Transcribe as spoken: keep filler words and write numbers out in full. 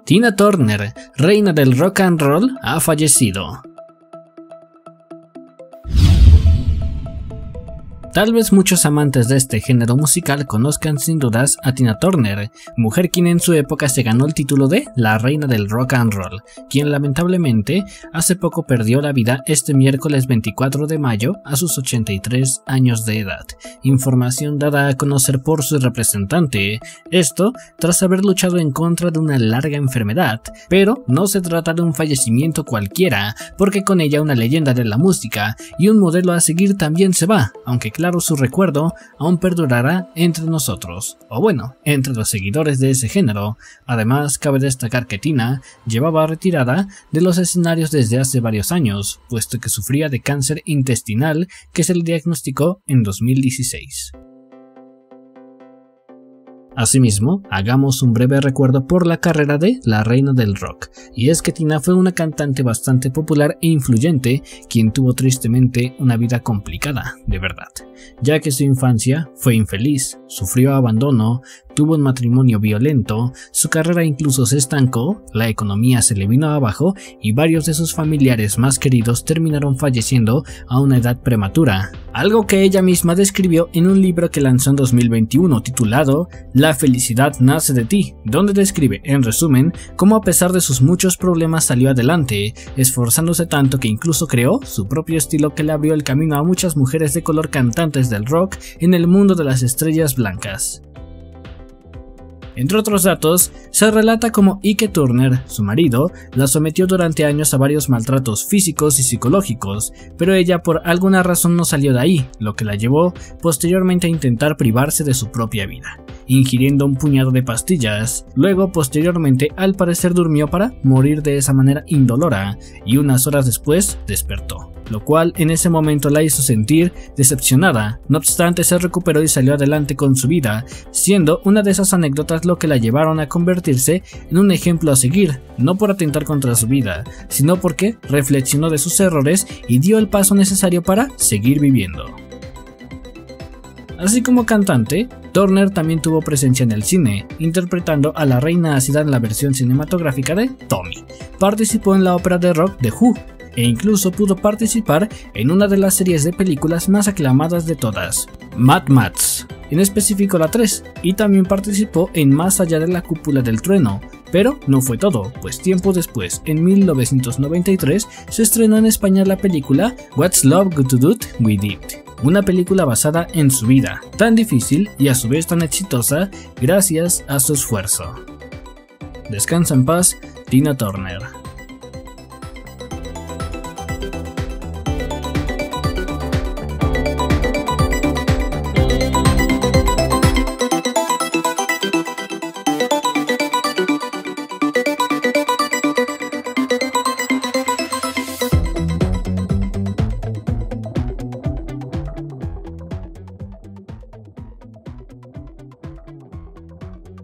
Tina Turner, reina del rock and roll, ha fallecido. Tal vez muchos amantes de este género musical conozcan sin dudas a Tina Turner, mujer quien en su época se ganó el título de la reina del rock and roll, quien lamentablemente hace poco perdió la vida este miércoles veinticuatro de mayo a sus ochenta y tres años de edad, información dada a conocer por su representante, esto tras haber luchado en contra de una larga enfermedad, pero no se trata de un fallecimiento cualquiera, porque con ella una leyenda de la música y un modelo a seguir también se va, aunque claro su recuerdo aún perdurará entre nosotros, o bueno, entre los seguidores de ese género. Además, cabe destacar que Tina llevaba retirada de los escenarios desde hace varios años, puesto que sufría de cáncer intestinal que se le diagnosticó en dos mil dieciséis. Asimismo, hagamos un breve recuerdo por la carrera de la reina del rock, y es que Tina fue una cantante bastante popular e influyente, quien tuvo tristemente una vida complicada, de verdad, ya que su infancia fue infeliz, sufrió abandono, tuvo un matrimonio violento, su carrera incluso se estancó, la economía se le vino abajo y varios de sus familiares más queridos terminaron falleciendo a una edad prematura, algo que ella misma describió en un libro que lanzó en dos mil veintiuno titulado La felicidad nace de ti, donde describe, en resumen, cómo a pesar de sus muchos problemas salió adelante, esforzándose tanto que incluso creó su propio estilo que le abrió el camino a muchas mujeres de color cantantes del rock en el mundo de las estrellas blancas. Entre otros datos, se relata como Ike Turner, su marido, la sometió durante años a varios maltratos físicos y psicológicos, pero ella por alguna razón no salió de ahí, lo que la llevó posteriormente a intentar privarse de su propia vida, ingiriendo un puñado de pastillas. Luego, posteriormente, al parecer durmió para morir de esa manera indolora, y unas horas después despertó, lo cual en ese momento la hizo sentir decepcionada. No obstante, se recuperó y salió adelante con su vida, siendo una de esas anécdotas lo que la llevaron a convertirse en un ejemplo a seguir, no por atentar contra su vida, sino porque reflexionó de sus errores y dio el paso necesario para seguir viviendo. Así como cantante, Turner también tuvo presencia en el cine, interpretando a la reina ácida en la versión cinematográfica de Tommy. Participó en la ópera de rock The Who, e incluso pudo participar en una de las series de películas más aclamadas de todas, Mad Max, en específico la tres, y también participó en Más allá de la cúpula del trueno. Pero no fue todo, pues tiempo después, en mil novecientos noventa y tres, se estrenó en España la película What's Love Got to Do With It, una película basada en su vida, tan difícil y a su vez tan exitosa gracias a su esfuerzo. Descansa en paz, Tina Turner.